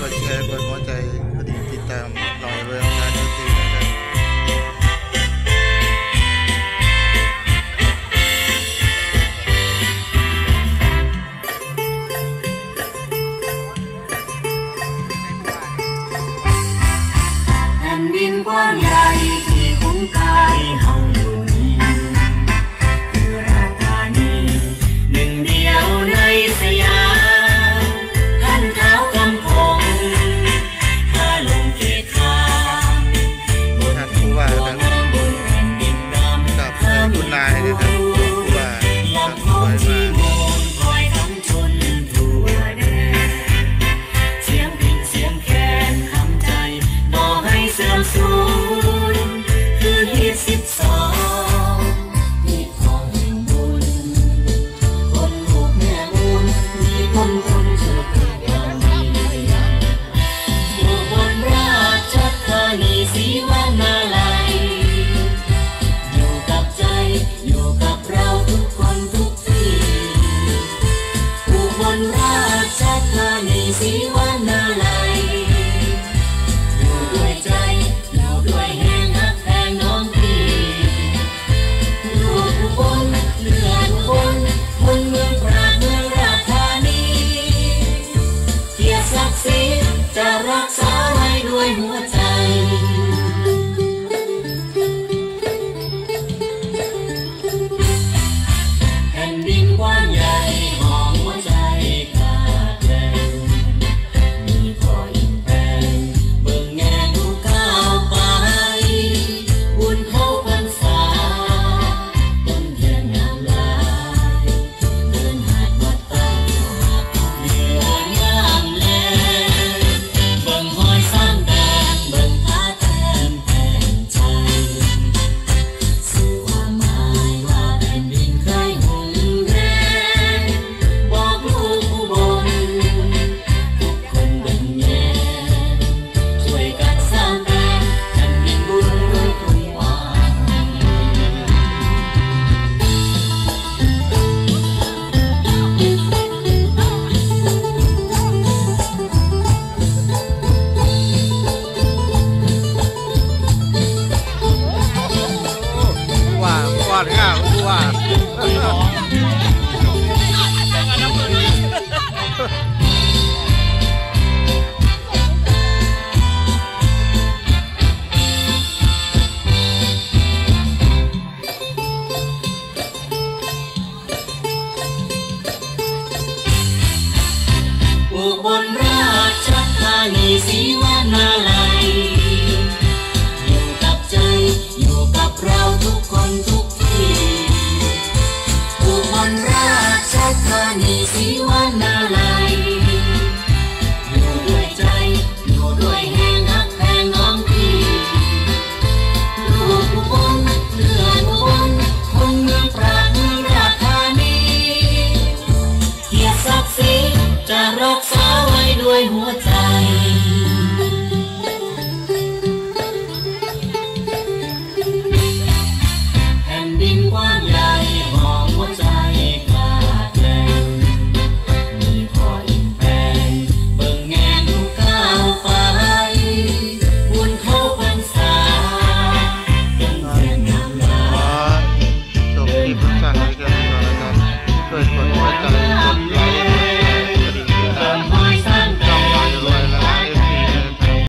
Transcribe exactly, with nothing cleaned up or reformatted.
ดแชร์กดหัวใจกดติดตามหน่อยเรื่องการดูทีนะครับแผ่นดินกว้างใหญ่ที่คุ้มกายเฮาอยู่นี้คือราชธานีหนึ่งเดียวในสยามท่านเท้ากำพงพาลงเขตคามบนภูเขางามบนแผ่นดินดำกับคุณนายนะครับผู้ว่าลำโพงที่โมนคอยทั้งชนทั่วแดนเสียงพิณเสียงแคนคำใจบ่ให้เสื่อมสูญคือฮีตสิบสองฮีตของแห่งบุญคนลูกแม่บุญมีคนคนเชื่อเกิดอย่างดีอยู่บนราชธานีศรีวนาลัยอยู่กับใจอยู่กับเราทุกคนทุกที่อยู่บนราชธานีศรีวนาลัยอยู่ด้วยใจอยู่ด้วยแห่งฮักแพงน้องพี่อยู่อุบลเลือดอุบลคนเมืองปราณเมืองราชธานีเกียรติศักดิ์ศรีจะรักษาไว้ด้วยหัวใจแผ่นดินกว้างใหญ่หอมหัวใจกาดแดงมีพ่ออินแปลงเบิ่งแงงดูก้าวไปบุญเข้าพรรษาต้นเทียนงามลายเดินหาดวัดตั้งหาดเหนืองามแลเบิ่งหอยสร้างแดนเบิ่งพาแทนแทนใจสื่อความหมายว่าแผ่นดินเคยหุ่นแรงบอกลูกอุบลทุกคนเบิ่งแยงช่วยกันสร้างแดนแผ่นดินบุญด้วยทุกวันว่าว่าง่ายว่าอุบลราชธานีศรีวนาลัยอยู่กับใจอยู่กับเราทุกคนทุกที่อุบลราชธานีศรีวนาลัยอยู่ด้วยใจอยู่ด้วยแห่งฮักแพงน้องพี่ลูกอุบลเลือดอุบลคนเมืองปราณเมืองราชธานีเกียรติศักดิ์ศรีจะรักษาไว้ด้วยหัวใจแผ่นดินกว้างใหญ่หอมหัวใจกาดแดงมีพ่ออินแปลงเบิ่งแงงดูก้าวไปบุญเข้าพรรษาต้นเทียนงามลาขอจบคลิปสั้นๆไว้แค่นี้ก่อนนะครับช่วยกดหัวใจ